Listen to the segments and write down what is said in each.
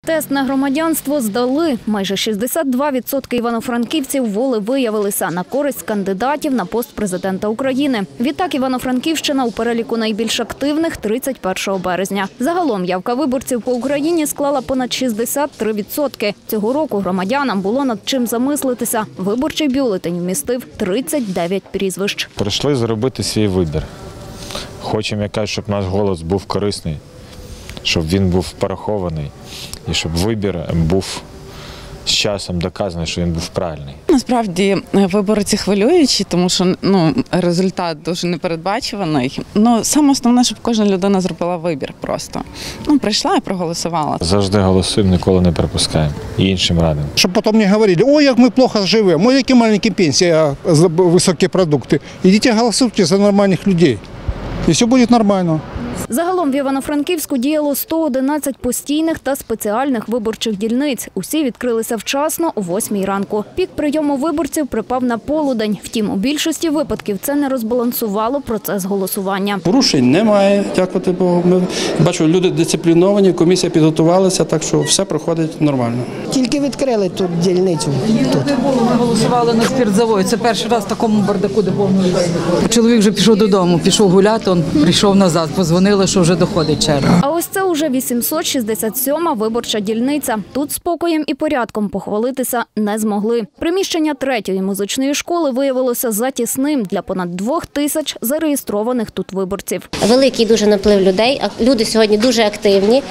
Тест на громадянство здали. Майже 62% івано-франківців волевиявилися на користь кандидатів на пост президента України. Відтак Івано-Франківщина у переліку найбільш активних 31 березня. Загалом явка виборців по Україні склала понад 63%. Цього року громадянам було над чим замислитися. Виборчий бюлетень вмістив 39 прізвищ. Прийшли зробити свій вибір. Хочемо, щоб наш голос був корисний, щоб він був порахований і щоб вибір був з часом доказаний, що він був правильний. Насправді вибори ці хвилюючі, тому що результат дуже непередбачуваний. Саме основне, щоб кожна людина зробила вибір просто. Прийшла і проголосувала. Завжди голосуємо, ніколи не пропускаємо. І іншим радимо. Щоб потім не говорили, ой, як ми погано живемо, ой, які маленькі пенсії, а високі продукти. Ідіть голосуйте за нормальних людей. І все буде нормально. Загалом в Івано-Франківську діяло 111 постійних та спеціальних виборчих дільниць. Усі відкрилися вчасно о 8 ранку. Пік прийому виборців припав на полудень. Втім, у більшості випадків це не розбалансувало процес голосування. Порушень немає, дякувати Богу. Ми бачу, люди дисципліновані, комісія підготувалася, так що все проходить нормально. Тільки відкрили тут дільницю. Ми голосували на спиртзаводі. Це перший раз в такому бардаку, де повно людей. Чоловік вже пішов додому, пішов гуляти, він прийшов назад, позвонили, що вже доходить черга. А ось це уже 867-ма виборча дільниця. Тут спокоєм і порядком похвалитися не змогли. Приміщення 3-ї музичної школи виявилося затісним для понад 2000 зареєстрованих тут виборців. Великий дуже наплив людей. Люди сьогодні дуже активні,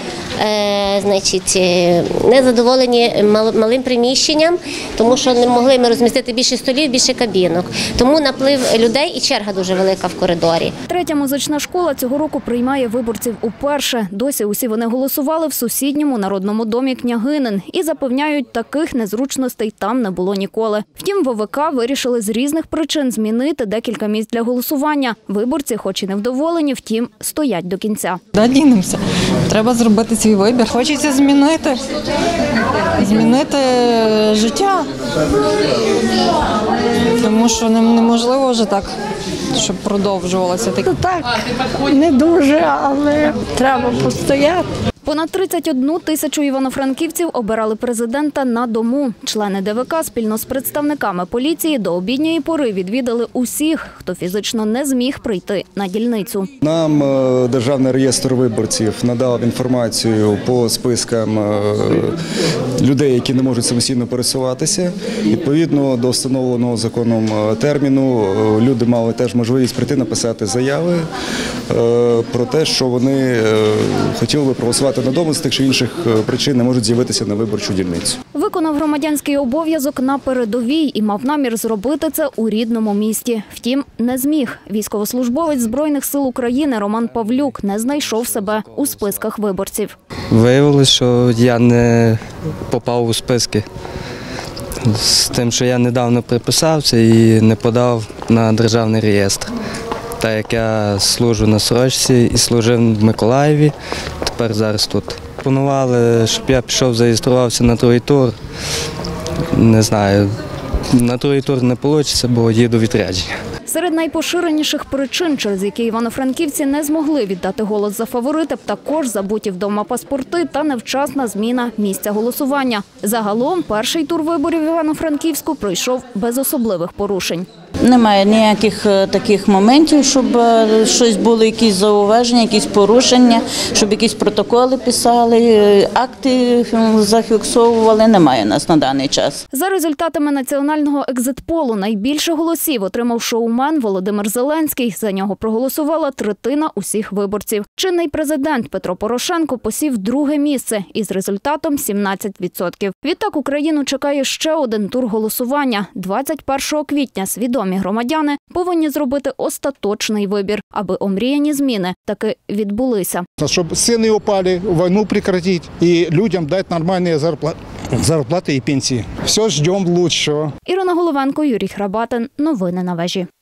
незадоволені малим приміщенням, тому що не могли ми розмістити більше столів, більше кабінок. Тому наплив людей і черга дуже велика в коридорі. 3-я музична школа цього року приймає виборців уперше. Досі усі вони голосували в сусідньому народному домі Княгинин. І запевняють, таких незручностей там не було ніколи. Втім, ВВК вирішили з різних причин змінити декілька місць для голосування. Виборці, хоч і невдоволені, втім, стоять до кінця. Ділимося. Треба зробити свій вибір. Хочеться змінити життя. Тому що неможливо вже так, щоб продовжувалося. Так, не дуже, але треба постояти. Понад 31 тисячу івано-франківців обирали президента на дому. Члени ДВК спільно з представниками поліції до обідньої пори відвідали усіх, хто фізично не зміг прийти на дільницю. Нам Державний реєстр виборців надав інформацію по спискам людей, які не можуть самостійно пересуватися. Відповідно до встановленого законом терміну люди мали теж можливість прийти написати заяви про те, що вони хотіли би проголосувати на дому, з тих чи інших причин не можуть з'явитися на виборчу дільницю. Виконав громадянський обов'язок на передовій і мав намір зробити це у рідному місті. Втім, не зміг. Військовослужбовець Збройних сил України Роман Павлюк не знайшов себе у списках виборців. Виявилося, що я не попав у списки. З тим, що я недавно приписався і не подав на державний реєстр. Так як я служу на срочці і служив в Миколаєві, тепер зараз тут. Планували, щоб я пішов, зареєструвався на другий тур. Не знаю, на другий тур не вийде, бо їду у відрядження. Серед найпоширеніших причин, через які івано-франківці не змогли віддати голос за фаворита, також забуті вдома паспорти та невчасна зміна місця голосування. Загалом перший тур виборів в Івано-Франківську пройшов без особливих порушень. Немає ніяких таких моментів, щоб щось було, якісь зауваження, якісь порушення, щоб якісь протоколи писали, акти зафіксовували. Немає у нас на даний час. За результатами національного екзит-полу найбільше голосів отримав шоумен Володимир Зеленський. За нього проголосувала третина усіх виборців. Чинний президент Петро Порошенко посів друге місце із результатом 17%. Відтак Україну чекає ще один тур голосування. 21 квітня свідомі громадяни повинні зробити остаточний вибір, аби омріяні зміни таки відбулися. Щоб ціни упали, війну прекратити і людям дати нормальні зарплати і пенсії. Все, чекаємо кращого. Ірина Головенко, Юрій Храбатин. Новини на вежі.